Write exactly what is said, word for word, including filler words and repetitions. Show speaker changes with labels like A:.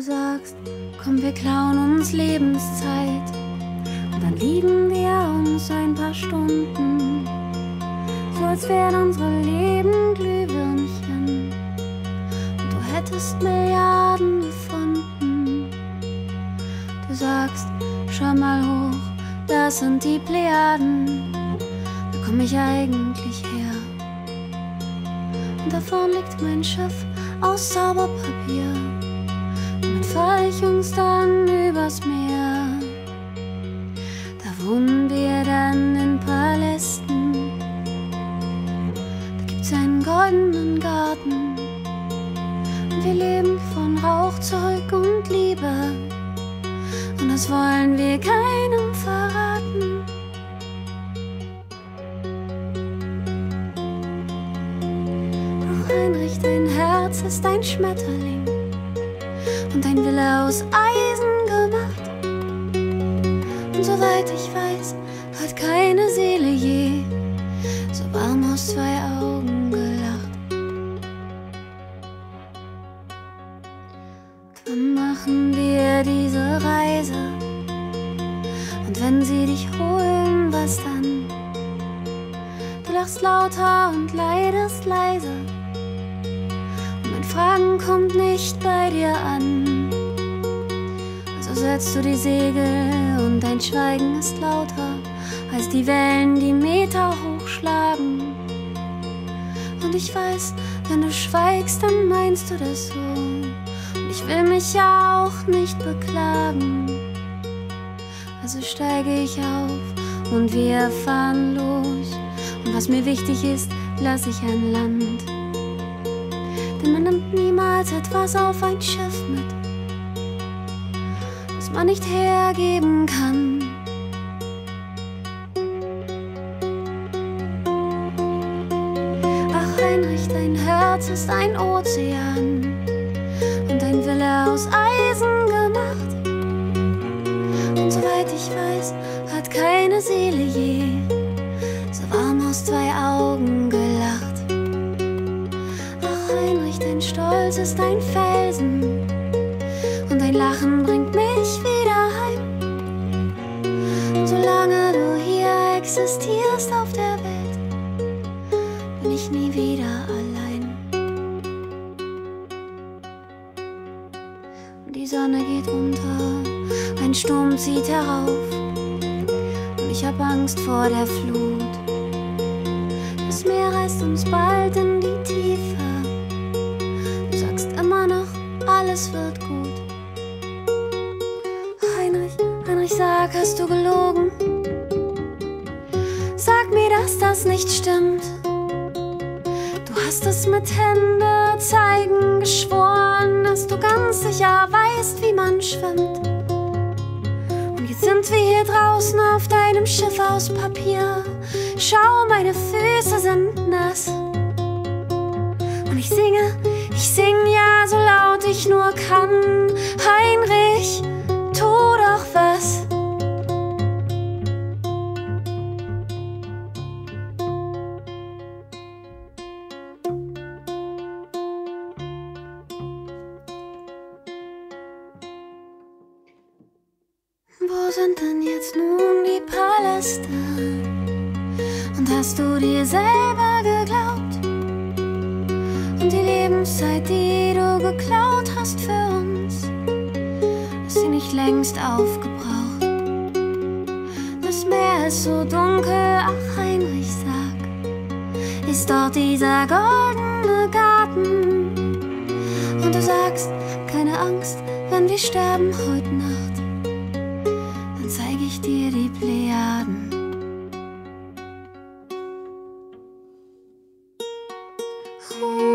A: sagst, komm, wir klauen uns Lebenszeit und dann lieben wir uns ein paar Stunden, so als wären unsere Leben Glühwürmchen und du hättest Milliarden gefunden. Du sagst, schau mal hoch, das sind die Plejaden, da komm ich eigentlich her. Und da vorn liegt mein Schiff aus Zauberpapier, damit fahr ich uns dann übers Meer. Da wohnen wir dann in Palästen, da gibt's einen goldenen Garten und wir leben von Rauchzeug und Liebe und das wollen wir keinem verraten. Ach Heinrich, dein Herz ist ein Schmetterling und ein Wille aus Eisen gemacht. Und soweit ich weiß, hat keine Seele je so warm aus zwei Augen gelacht. Wann machen wir diese Reise? Und wenn sie dich holen, was dann? Du lachst lauter und leidest leise. Fragen kommt nicht bei dir an. Also setzt du die Segel und dein Schweigen ist lauter als die Wellen, die Meter hochschlagen. Und ich weiß, wenn du schweigst, dann meinst du das so. Und ich will mich ja auch nicht beklagen. Also steige ich auf und wir fahren los. Und was mir wichtig ist, lass ich an Land. Denn man nimmt niemals etwas auf ein Schiff mit, das man nicht hergeben kann. Ach Heinrich, dein Herz ist ein Ozean und ein Wille aus Eisen gemacht. Und soweit ich weiß, hat keine Seele je so warm aus zwei Augen gelacht. Dein Stolz ist ein Felsen und dein Lachen bringt mich wieder heim. Und solange du hier existierst auf der Welt, bin ich nie wieder allein. Und die Sonne geht unter, ein Sturm zieht herauf und ich hab Angst vor der Flut. Das Meer reißt uns bald in die Tiefe. Alles wird gut. Heinrich, Heinrich, sag, hast du gelogen? Sag mir, dass das nicht stimmt. Du hast es mit Hände zeigen geschworen, dass du ganz sicher weißt, wie man schwimmt. Und jetzt sind wir hier draußen auf deinem Schiff aus Papier. Schau, meine Füße sind nass. Und ich singe, ich sing ja so laut ich nur kann. Heinrich, tu doch was. Wo sind denn jetzt nun die Paläste? Und hast du dir selber geglaubt? Und die Lebenszeit, die du geklaut hast für uns, ist sie nicht längst aufgebraucht? Das Meer ist so dunkel, ach Heinrich, sag, ist dort dieser goldene Garten? Und du sagst, keine Angst, wenn wir sterben heute Nacht, dann zeig ich dir die Plejaden. Oh.